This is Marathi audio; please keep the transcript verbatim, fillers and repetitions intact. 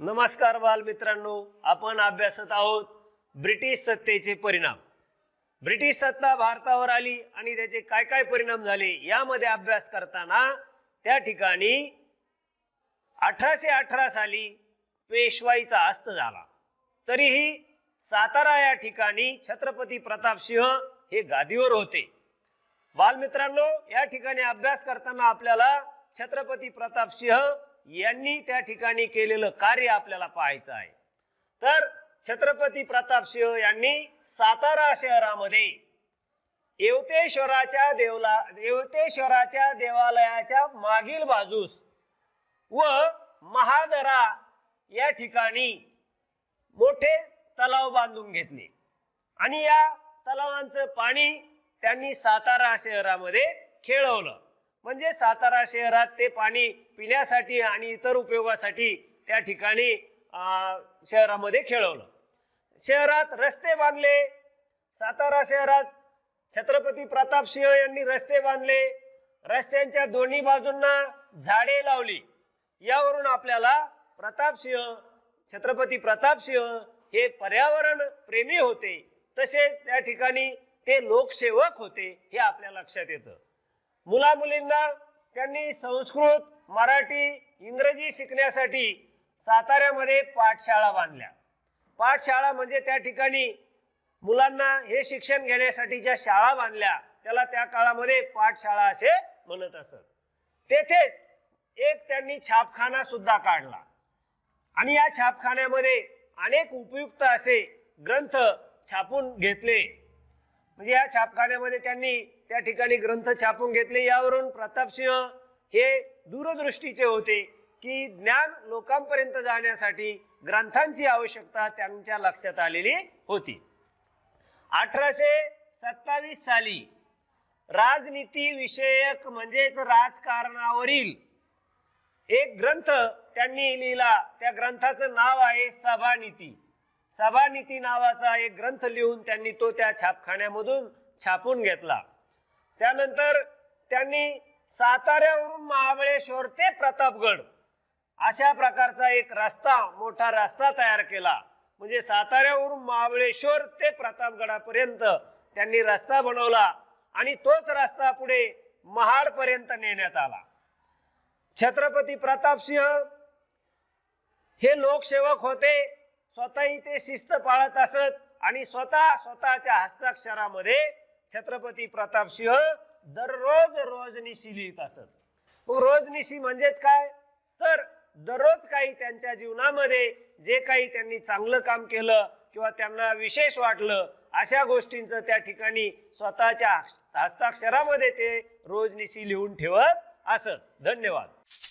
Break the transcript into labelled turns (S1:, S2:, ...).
S1: नमस्कार बालमित्रांनो, आपण अभ्यासत आहोत ब्रिटिश सत्तेचे परिणाम। ब्रिटिश सत्ता भारतावर आली आणि त्याचे काय काय परिणाम झाले यामध्ये अभ्यास करताना त्या ठिकाणी अठराशे अठरा साली पेशवाईचा अस्त झाला। तरीही सातारा या ठिकाणी छत्रपती प्रतापसिंह हे गादीवर होते। बालमित्रांनो, या ठिकाणी अभ्यास करताना आपल्याला छत्रपती प्रतापसिंह यांनी त्या ठिकाणी केलेलं कार्य आपल्याला पाहायचं आहे। तर छत्रपती प्रतापसिंह यांनी सातारा शहरामध्ये येवतेश्वराच्या देवला येवतेश्वराच्या देवालयाच्या मागील बाजूस व महादरा या ठिकाणी मोठे तलाव बांधून घेतले आणि या तलावांचं पाणी त्यांनी सातारा शहरामध्ये खेळवलं। म्हणजे सातारा शहरात ते पाणी पिण्यासाठी आणि इतर उपयोगासाठी त्या ठिकाणी शहरामध्ये खेळवलं। शहरात रस्ते बांधले। सातारा शहरात छत्रपती प्रतापसिंह यांनी रस्ते बांधले। रस्त्यांच्या दोन्ही बाजूंना झाडे लावली। यावरून आपल्याला प्रतापसिंह छत्रपती प्रतापसिंह हे पर्यावरण प्रेमी होते, तसेच त्या ठिकाणी ते लोकसेवक होते हे आपल्या लक्षात येतं। मुला मुलींना त्यांनी संस्कृत, मराठी, इंग्रजी शिकण्यासाठी साताऱ्यामध्ये पाठशाळा बांधल्या। पाठशाळा म्हणजे त्या ठिकाणी मुलांना हे शिक्षण घेण्यासाठीच्या शाळा बांधल्या, त्याला त्या काळामध्ये पाठशाळा असे म्हणत असत। तेथेच एक त्यांनी छापखाना सुद्धा काढला आणि या छापखान्यामध्ये अनेक उपयुक्त असे ग्रंथ छापून घेतले। म्हणजे या छापखान्यामध्ये त्यांनी त्या ठिकाणी ग्रंथ छापून घेतले। यावरून प्रतापसिंह हे दूरदृष्टीचे होते की ज्ञान लोकांपर्यंत जाण्यासाठी ग्रंथांची आवश्यकता त्यांच्या लक्षात आलेली होती। अठराशे सत्तावीस साली राजनीती विषयक म्हणजेच राजकारणावरील एक ग्रंथ त्यांनी लिहिला। त्या ग्रंथाचं नाव आहे सभानीती। सभानीती नावाचा एक ग्रंथ लिहून त्यांनी तो त्या छापखान्यामधून छापून घेतला। त्यानंतर त्यांनी साताऱ्यावरून महाबळेश्वर ते प्रतापगड अशा प्रकारचा एक रस्ता, मोठा रस्ता तयार केला। म्हणजे साताऱ्यावरून महाबळेश्वर ते प्रतापगडापर्यंत त्यांनी रस्ता बनवला आणि तोच रस्ता पुढे महाड पर्यंत नेण्यात आला। छत्रपती प्रतापसिंह हे लोकसेवक होते। स्वतःही ते शिस्त पाळत असत आणि स्वतः स्वतःच्या हस्ताक्षरामध्ये छत्रपती प्रतापसिंह दररोज रोजनिशी लिहित असत। मग रोजनिशी म्हणजेच काय, तर दररोज काही त्यांच्या जीवनामध्ये जे काही त्यांनी चांगलं काम केलं किंवा त्यांना विशेष वाटलं अशा गोष्टींचं त्या ठिकाणी स्वतःच्या हस्ताक्षरामध्ये ते रोजनिशी लिहून ठेवत असत। धन्यवाद।